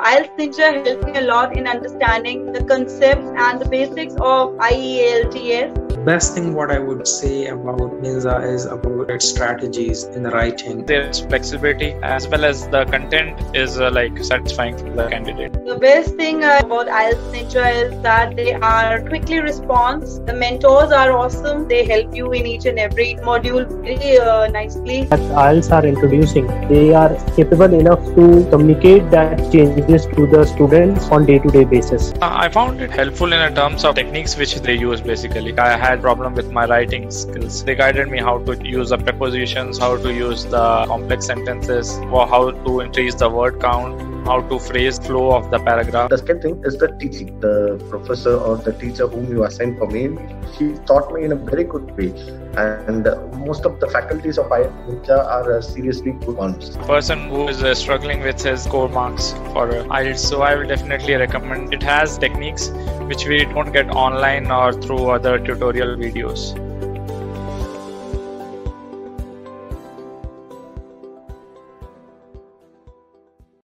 IELTS Ninja helped me a lot in understanding the concepts and the basics of IELTS. Best thing what I would say about Ninja is about its strategies in the writing. There's flexibility as well as the content is satisfying for the candidate. The best thing about IELTS Ninja is that they are quickly response. The mentors are awesome. They help you in each and every module very nicely. That IELTS are introducing, they are capable enough to communicate that changes to the students on day-to-day basis. I found it helpful in terms of techniques which they use basically. I had problem with my writing skills. They guided me how to use the prepositions, how to use the complex sentences, or how to increase the word count, how to phrase flow of the paragraph. The second thing is the teaching. The professor or the teacher whom you assign for me, she taught me in a very good way. And most of the faculties of IELTS Ninja are seriously good ones. Person who is struggling with his core marks for IELTS, so I will definitely recommend. It has techniques which we don't get online or through other tutorial videos.